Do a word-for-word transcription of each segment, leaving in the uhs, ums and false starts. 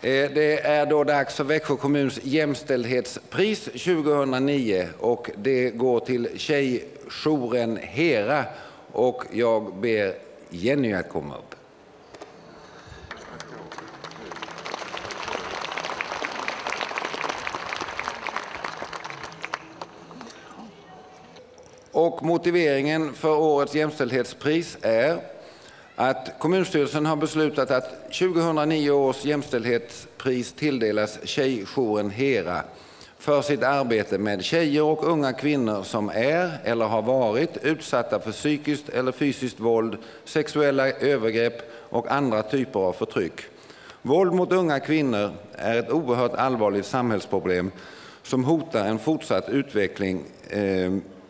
Det är då dags för Växjö kommuns jämställdhetspris tjugohundranio och det går till tjejjouren Hera och jag ber Jenny att komma upp. Och motiveringen för årets jämställdhetspris är att kommunstyrelsen har beslutat att tjugohundranio års jämställdhetspris tilldelas tjejjouren Hera för sitt arbete med tjejer och unga kvinnor som är eller har varit utsatta för psykiskt eller fysiskt våld, sexuella övergrepp och andra typer av förtryck. Våld mot unga kvinnor är ett oerhört allvarligt samhällsproblem som hotar en fortsatt utveckling eh,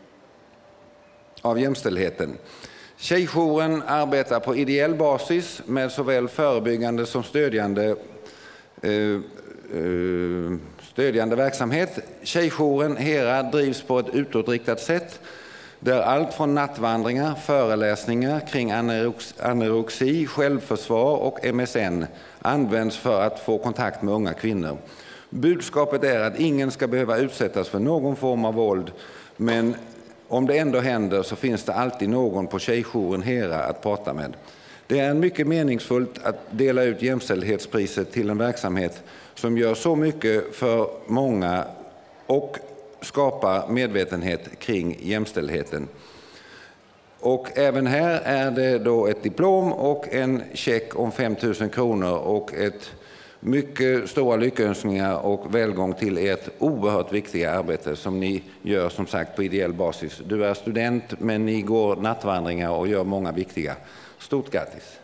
av jämställdheten. Tjejjouren arbetar på ideell basis med såväl förebyggande som stödjande, eh, eh, stödjande verksamhet. Tjejjouren Hera drivs på ett utåtriktat sätt där allt från nattvandringar, föreläsningar kring anorexi, självförsvar och M S N används för att få kontakt med unga kvinnor. Budskapet är att ingen ska behöva utsättas för någon form av våld, men om det ändå händer så finns det alltid någon på tjejjouren Hera att prata med. Det är mycket meningsfullt att dela ut jämställdhetspriset till en verksamhet som gör så mycket för många och skapar medvetenhet kring jämställdheten. Och även här är det då ett diplom och en check om fem tusen kronor och ett mycket stora lyckönskningar och välgång till ert oerhört viktiga arbete som ni gör som sagt på ideell basis. Du är student men ni går nattvandringar och gör många viktiga. Stort grattis!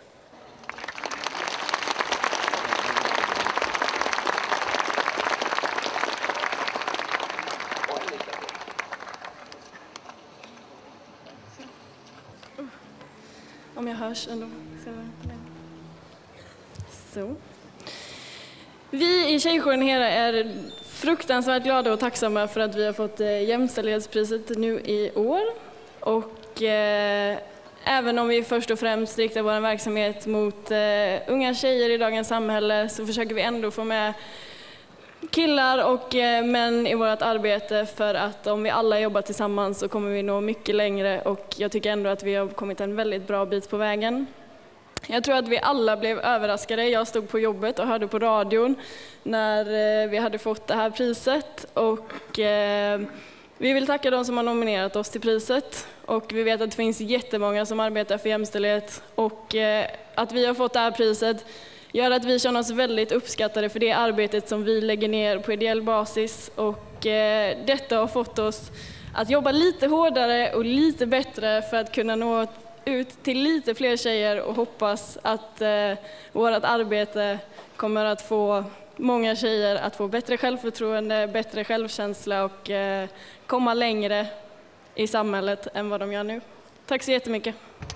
Om jag hörs ändå. Så. Vi i Tjejjouren Hera är fruktansvärt glada och tacksamma för att vi har fått jämställdhetspriset nu i år. Och eh, även om vi först och främst riktar vår verksamhet mot eh, unga tjejer i dagens samhälle så försöker vi ändå få med killar och eh, män i vårt arbete, för att om vi alla jobbar tillsammans så kommer vi nå mycket längre, och jag tycker ändå att vi har kommit en väldigt bra bit på vägen. Jag tror att vi alla blev överraskade. Jag stod på jobbet och hörde på radion när vi hade fått det här priset. Och eh, vi vill tacka de som har nominerat oss till priset. Och vi vet att det finns jättemånga som arbetar för jämställdhet. Och eh, att vi har fått det här priset gör att vi känner oss väldigt uppskattade för det arbetet som vi lägger ner på ideell basis. Och eh, detta har fått oss att jobba lite hårdare och lite bättre för att kunna nå ut till lite fler tjejer, och hoppas att eh, vårt arbete kommer att få många tjejer att få bättre självförtroende, bättre självkänsla och eh, komma längre i samhället än vad de gör nu. Tack så jättemycket!